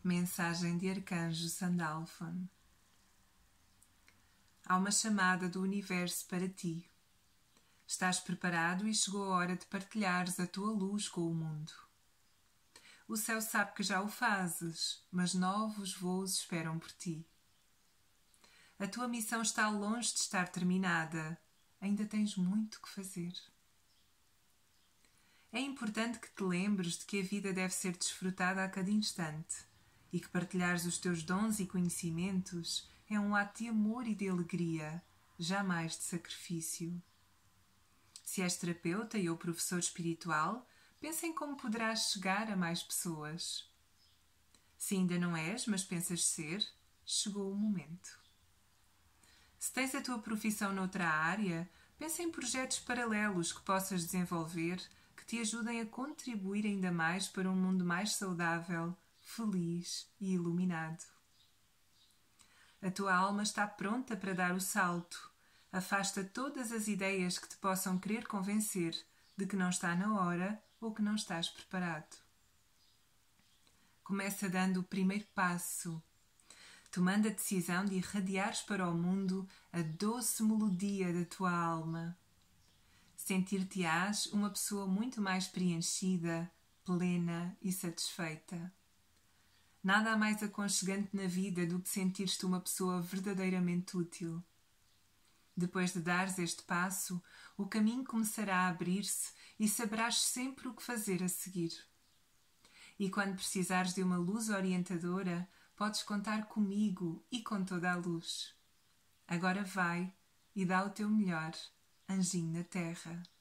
Mensagem de Arcanjo Sandalphon. Há uma chamada do universo para ti. Estás preparado e chegou a hora de partilhares a tua luz com o mundo. O céu sabe que já o fazes, mas novos voos esperam por ti. A tua missão está longe de estar terminada. Ainda tens muito que fazer. É importante que te lembres de que a vida deve ser desfrutada a cada instante e que partilhares os teus dons e conhecimentos é um ato de amor e de alegria, jamais de sacrifício. Se és terapeuta ou professor espiritual, pensa em como poderás chegar a mais pessoas. Se ainda não és, mas pensas ser, chegou o momento. Se tens a tua profissão noutra área, pensa em projetos paralelos que possas desenvolver que te ajudem a contribuir ainda mais para um mundo mais saudável, feliz e iluminado. A tua alma está pronta para dar o salto. Afasta todas as ideias que te possam querer convencer de que não está na hora ou que não estás preparado. Começa dando o primeiro passo, tomando a decisão de irradiares para o mundo a doce melodia da tua alma. Sentir-te-ás uma pessoa muito mais preenchida, plena e satisfeita. Nada há mais aconchegante na vida do que sentir-te uma pessoa verdadeiramente útil. Depois de dares este passo, o caminho começará a abrir-se e saberás sempre o que fazer a seguir. E quando precisares de uma luz orientadora, podes contar comigo e com toda a luz. Agora vai e dá o teu melhor, anjinho na terra.